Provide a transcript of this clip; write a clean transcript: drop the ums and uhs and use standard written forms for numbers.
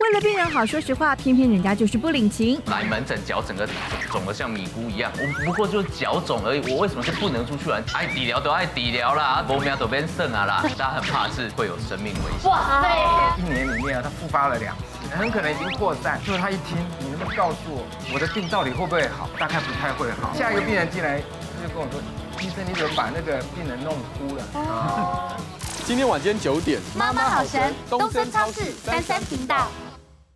为了病人好，说实话，偏偏人家就是不领情。 来门诊脚整个肿得像米糊一样，我不过就是脚肿而已，我为什么是不能出去玩？爱底疗都爱底疗啦，无命都变剩啊啦，大家很怕是会有生命危险。 哇塞！ 1年里面啊，他复发了2次，很可能已经扩散。就是他一听，你能不能告诉我，我的病到底会不会好？大概不太会好。下一个病人进来，他就跟我说，医生你怎么把那个病人弄哭了？ 今天晚间9点， 妈妈好神，东森超市33频道。